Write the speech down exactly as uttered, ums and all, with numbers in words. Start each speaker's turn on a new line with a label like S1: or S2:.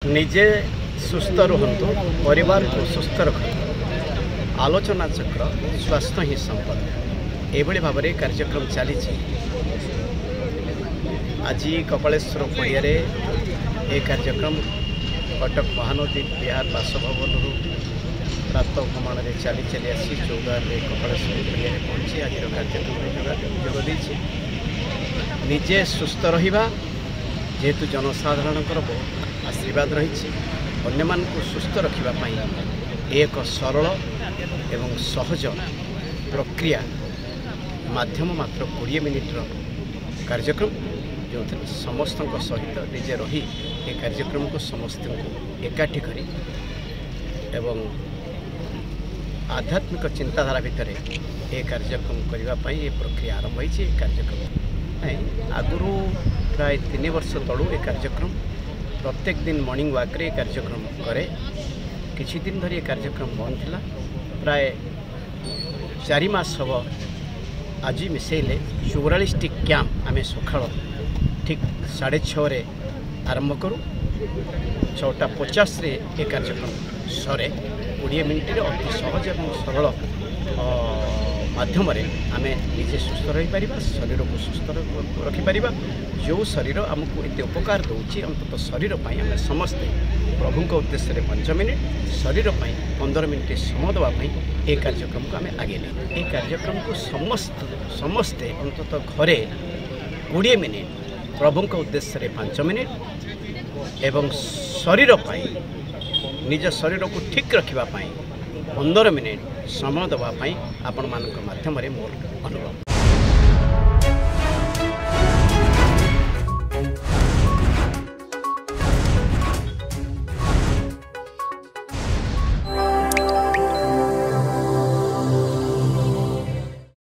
S1: निजे सुस्थ रुहतु परिवार को सुस्थ रखु आलोचना चक्र स्वास्थ्य ही संपद एभली भाव में कार्यक्रम चली आज कपालेश्वर पड़िया ये कार्यक्रम कटक महानदी विहार बासभवन प्रात भ्रमण में चली चली आसी चौदार कपालेश्वर पड़िया पहुँची आज कार्यक्रम जोगदी निजे सुस्थ रहा जेहेतु जनसाधारण बहुत आशीर्वाद रही अन्य मान को सुस्थ रखापी एक सरल एवं सहज प्रक्रिया माध्यम मात्र कोड़े मिनिट्र कार्यक्रम जो समस्त सहित निजे रही ये कार्यक्रम को समस्त को एकाठी करी एवं आध्यात्मिक चिंताधारा भितर ये कार्यक्रम करने ये प्रक्रिया आरंभ होती कार्यक्रम आगुरी प्राय तीन वर्ष तलू ये कार्यक्रम प्रत्येक दिन मॉर्निंग वॉक रे कार्यक्रम करे किछि दिन धरी कार्यक्रम बंद थिला प्राय चारि मास हम आज मिसेले चौवालीस टी कैंप आम सकाल ठीक साढ़े छे आरंभ करूँ छटा पचास ये कार्यक्रम सरे कोड़े मिनिट अति सहज और सरल माध्यम आम निजे सुस्थ रहीपर शरीर को सुस्थ रखिपर जो शरीर आमको एत उपकार दूसरी अंततः शरीर पर आम समस्ते प्रभु उद्देश्य पांच मिनिट शरीर पर पंद्रह मिनिट समय देवाई ये कार्यक्रम को आम आगे नहीं ये कार्यक्रम को समस्त समस्ते अंततः घरे कोड़े मिनिट प्रभु उद्देश्य पांच मिनिट एवं शरीर पर निज शरीर को ठीक रखापी पंद्रह मिनिट समय देवाई आपण मान माध्यम मोर अनुभव।